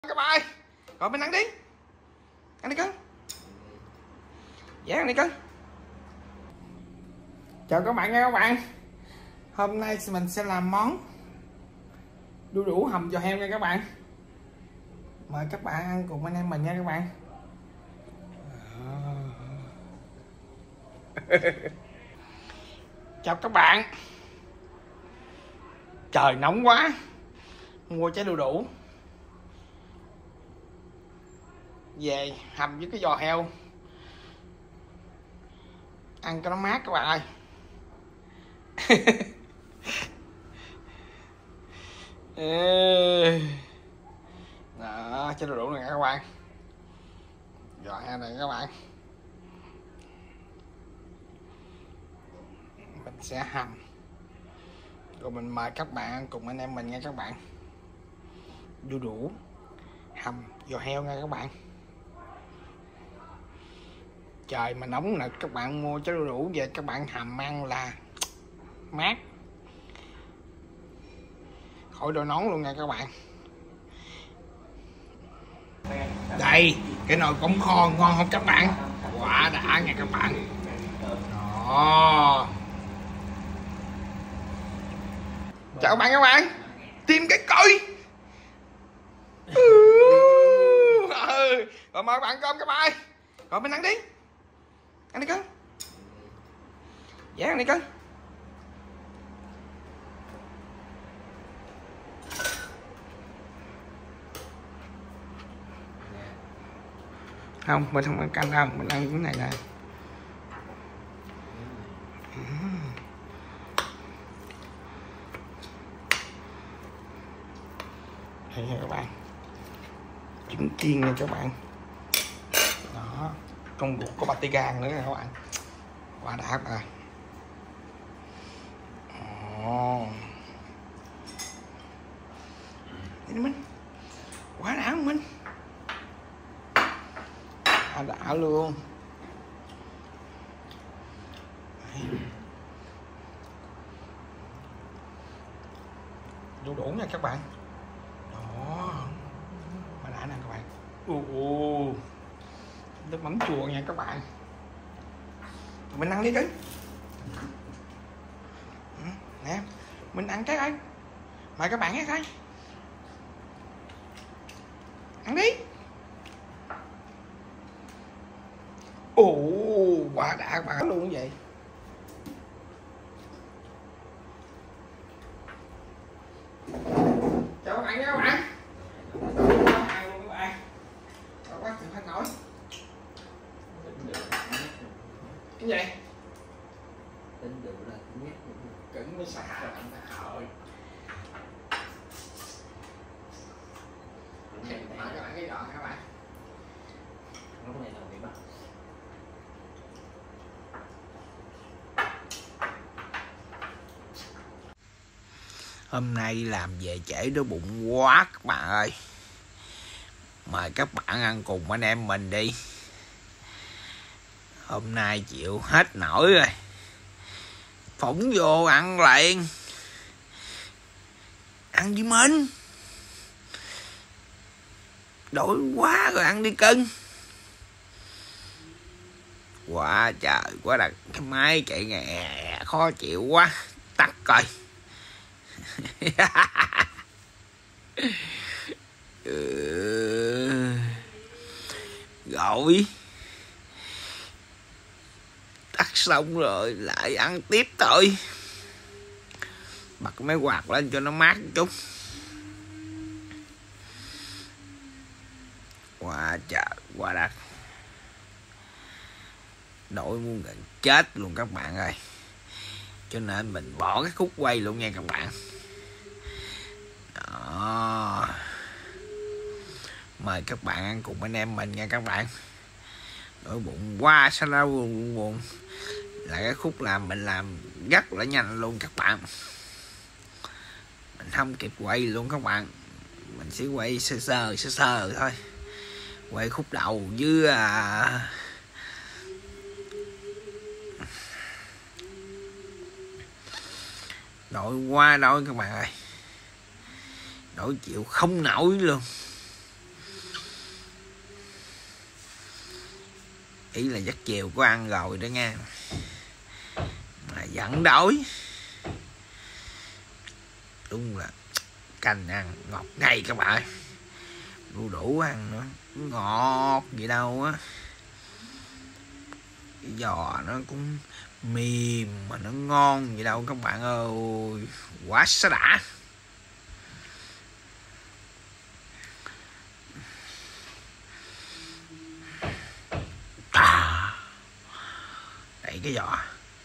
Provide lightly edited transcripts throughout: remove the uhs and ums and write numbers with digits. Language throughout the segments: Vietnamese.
các bạn ơi, rồi mình ăn đi cưng, dạ ăn đi cưng. Chào các bạn nha các bạn, hôm nay mình sẽ làm món đu đủ hầm giò heo nha các bạn. Mời các bạn ăn cùng anh em mình nha các bạn. Chào các bạn, trời nóng quá, mua trái đu đủ về hầm với cái giò heo ăn cho nó mát các bạn ơi. Đó, trái đu đủ này các bạn, giò heo này các bạn, mình sẽ hầm rồi mình mời các bạn ăn cùng anh em mình nha các bạn. Đu đủ hầm giò heo nha các bạn. Trời mà nóng nực, các bạn mua trái đu đủ về các bạn hầm ăn là mát khỏi đôi nón luôn nha các bạn. Đây cái nồi cống kho ngon không các bạn, quả đã nha các bạn. Đó, chào các bạn, tìm cái coi. Rồi mời các bạn cơm các bạn ơi, rồi mình ăn đi cưng, dạ ăn đi cưng. Không, mình không ăn canh đâu, mình ăn cái này nè. Đây nha các bạn, trứng chiên nha các bạn. Đó, trong ruột có batigan nữa nha các bạn, quá đã các bạn. Mình quá đã không mình, quá đã luôn. Đu đủ nha các bạn. Đó, quá đã nè các bạn. Nước mắm chua nha các bạn. Mình ăn đi cưng. Nè, mình ăn cái ơi, mời các bạn hết thôi, ăn đi. Quá đã các bạn luôn vậy. Chào các bạn nha các bạn. Ăn luôn các bạn. Quá chịu hết nổi. Cái gì? Tính được là nhất Cứng mới xả rồi anh ơi. Mời các bạn cái giò các bạn. lúc này là bị bắt. Hôm nay làm về trễ đói bụng quá các bạn ơi. Mời các bạn ăn cùng anh em mình đi. Hôm nay chịu hết nổi rồi, phóng vô ăn liền. Ăn với mình, đói quá rồi, ăn đi cưng. Quá trời quá đặt, cái máy chạy nghe khó chịu quá, tắt coi. Rồi tắt xong rồi lại ăn tiếp thôi. Bật cái máy quạt lên cho nó mát một chút. Quá trời quá đặt, nổi muốn gần chết luôn các bạn ơi. Cho nên mình bỏ cái khúc quay luôn nha các bạn. Đó, mời các bạn ăn cùng anh em mình nha các bạn. Nỗi bụng quá sao đâu buồn. Là cái khúc làm mình làm rất là nhanh luôn các bạn, mình không kịp quay luôn các bạn. Mình sẽ quay sơ sơ thôi, quay khúc đầu với nổi quá đói các bạn ơi, nổi chịu không nổi luôn. ý là giấc chiều có ăn rồi đó nha, mà vẫn đói. Đúng là canh ăn ngọt ngay các bạn, đu đủ ăn nữa ngọt gì đâu á, cái giò nó cũng mềm mà nó ngon gì đâu các bạn ơi, quá xá đã. Đẩy cái giò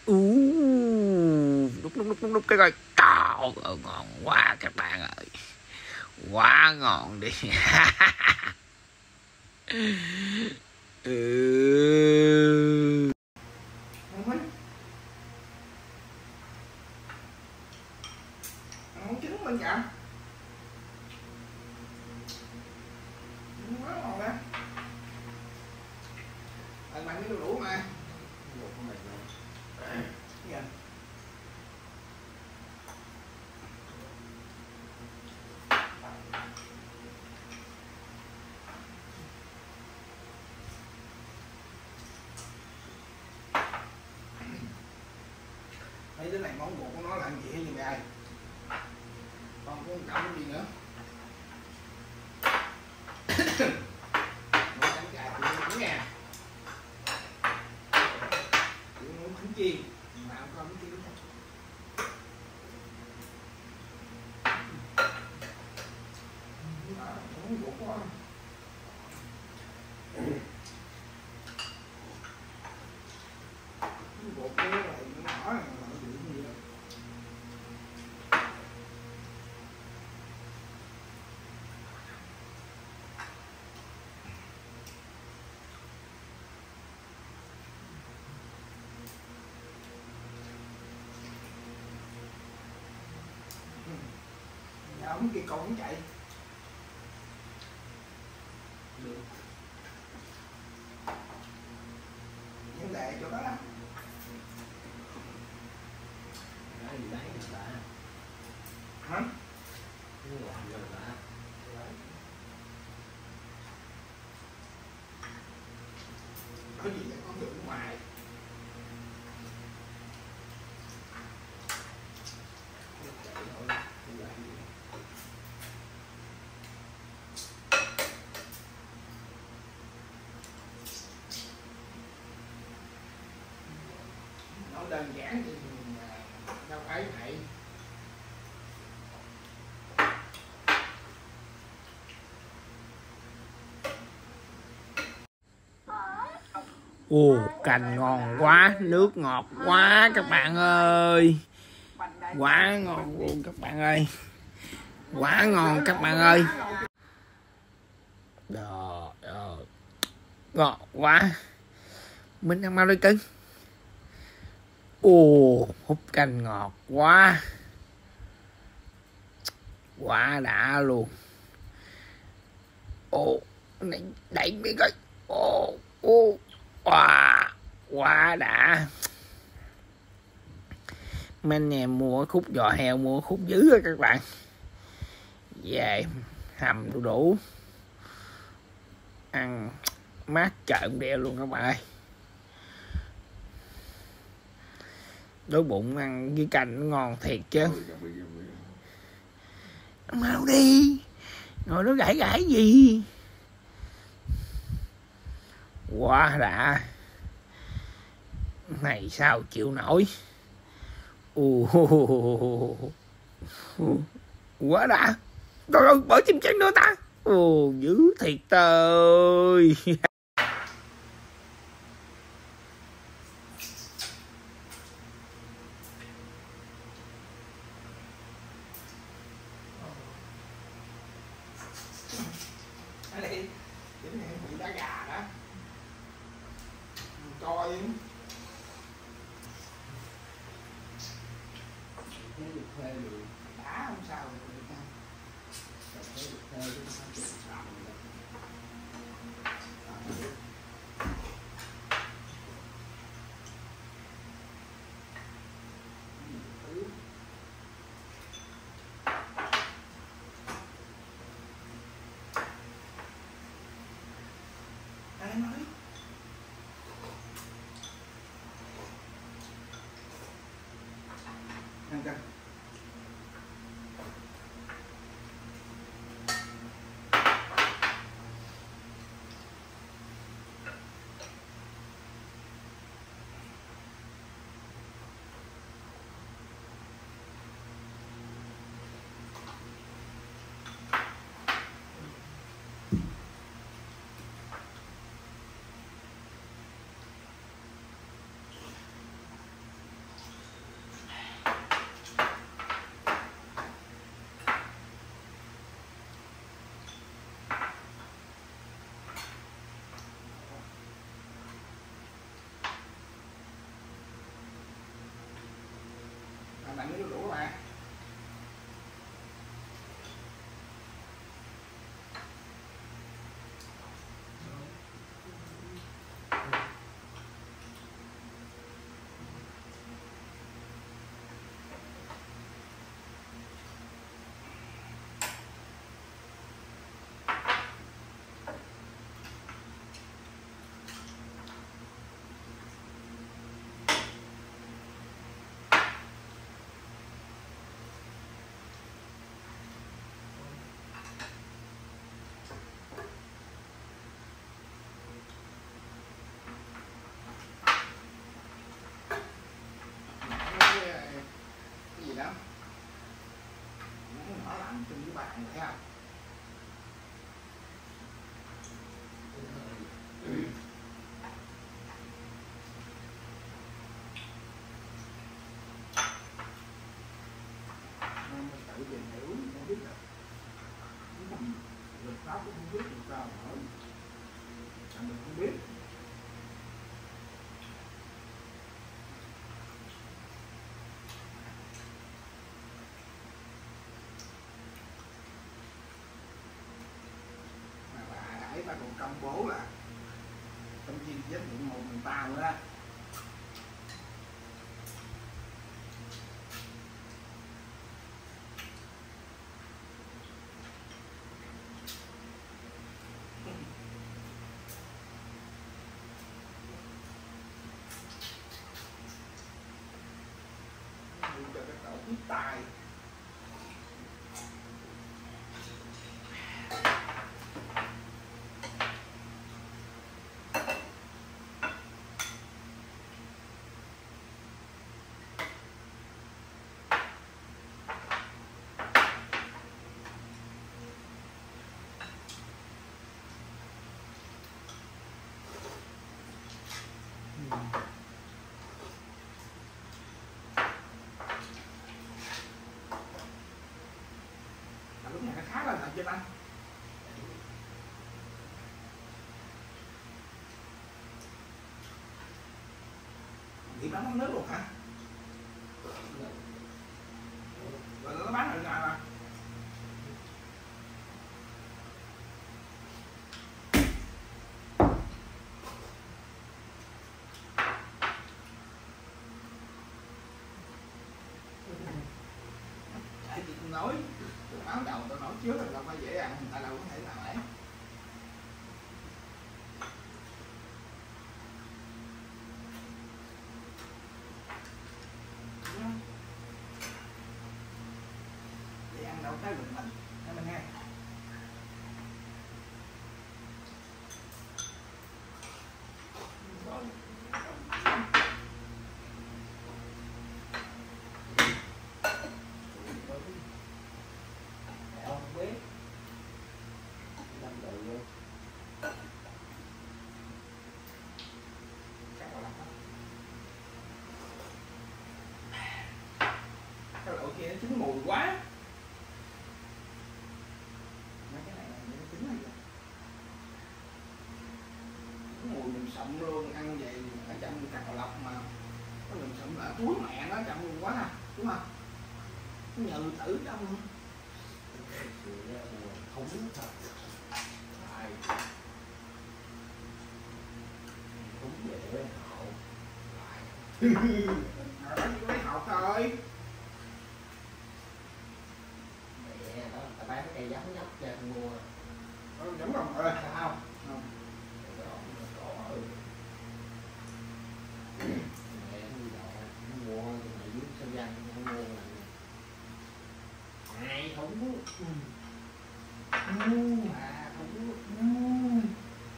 lúc cái coi trời ơi, ngon quá các bạn ơi, quá ngon đi. Món trứng bên cạnh quá ngon á. Bạn cái đu đủ mà. Dạ. Mấy đứa này món bột của nó làm gì hay gì vậy? Còn có cộng gì nữa? Nó cánh gà thì nó nha. Nó bánh chiên, mà không có bánh chiên. Món bột quá. Bột cái này nó nhỏ này mà nó bị gì đó. Dạ, ông kia con chạy. Được. Vấn đề chỗ đó lắm. Cái gì đấy người ta. Hả? Cái làm người ta. Có gì là con đường ngoài. Nó đơn giản thì đâu phải vậy. Ồ, canh ngon quá, nước ngọt quá các bạn ơi, quá ngon luôn các bạn ơi, quá ngon các bạn ơi. Trời ơi, ngọt quá. Mình ăn mau đi cưng. Ồ, húp canh ngọt quá, quá đã luôn. Ồ, này đẩy miếng coi. Ồ, wow, quá đã. Mấy anh em mua khúc giò heo, mua khúc dữ rồi các bạn, về hầm đu đủ ăn mát trợn đeo luôn các bạn ơi. Đói bụng ăn với canh nó ngon thiệt chứ. Ăn mau đi, ngồi đó gãi gãi gì. Quá đã, này sao chịu nổi. Quá đã. Trời ơi, bỏ chim chén nữa ta. Dữ thiệt tơi. Ở đây chính này bị đá gà đó. Coi đá không sao được đâu. Ai nói tự tìm hiểu không biết là luật pháp cũng không biết làm sao mà nói, mình không biết. Mà bà ấy bà còn công bố là trong khi xét nghiệm 1/3 nữa đó. Cho cái cậu tiếp tài. Lúc này nó khá là thật chưa anh? Thì bán món nước luôn hả? Rồi nó bán ở ngoài mà. Tại chị không nói, tôi báo đầu tôi nói trước là đâu phải dễ ăn, người ta đâu có thể nào ấy. Dễ ăn đâu tới được mình, nghe mình nghe. Không biết năm độ luôn. Chắc là lắm. Cái lỗ kia nó trúng mùi quá. Mấy cái này là nó trúng hay gì? Mùi mình sậm luôn, ăn vậy ở trong cà lọc mà có mình sậm là túi mẹ nó chậm luôn quá à, đúng không? Nó nhừ tử trong luôn. Không biết thật. Ai không về với họ Rồi chỉ có lấy hộp thôi. mẹ đó ta bán cái cây giống nhóc cho con mua Đúng rồi. sao Không. có ở mẹ nó đi đâu nó mua thì mày dưới sân dân nó mua là ai không có à không có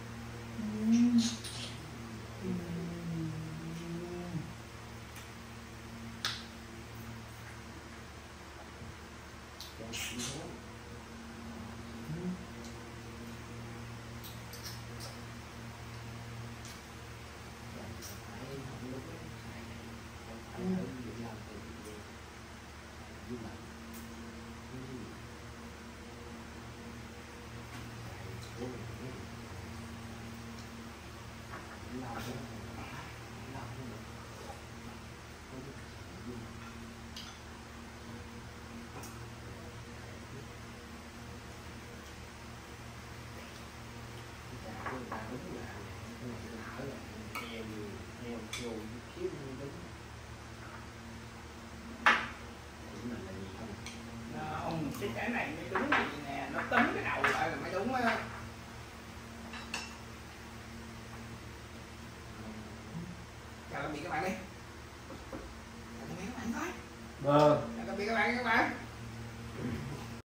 Không, cái này mới đúng gì nè, nó tính cái đầu lại là mới đúng á. Chào tạm biệt các bạn đi. Chào tạm biệt các bạn thôi. vâng Chào tạm biệt các bạn.